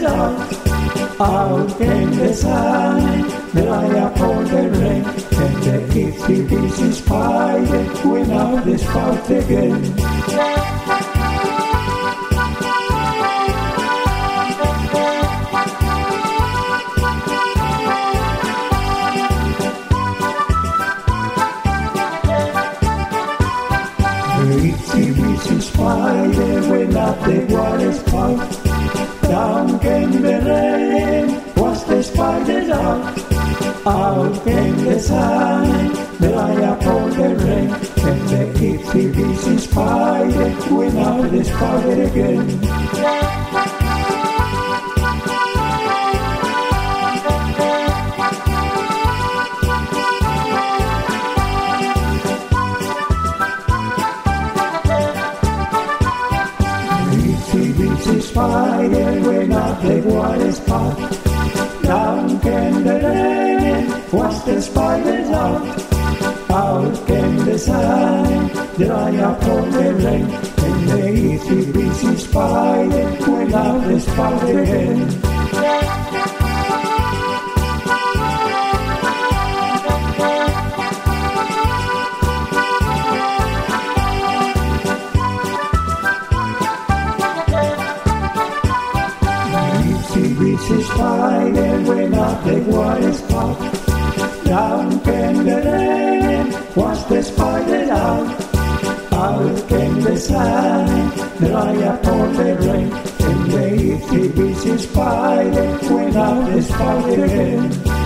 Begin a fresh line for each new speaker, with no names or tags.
Out came the sun, the light poured the rain, and the itsy-bitsy spider went out the spout again. The itsy-bitsy spider went up the water spout. Down came the rain, was the spider out. Out came the sun, the light poured the rain, and the itsy-bitsy spider went out the spider again. The spider went up the water spout. Down came the rain, was the spider out. Out came the sun, the light poured the rain, and the itsy-bitsy spider went out the spider again. The spider went up the water spout. Down came the rain, was the spider out. Out came the sun, the light poured the rain, and the itsy-bitsy spider went out the spout again.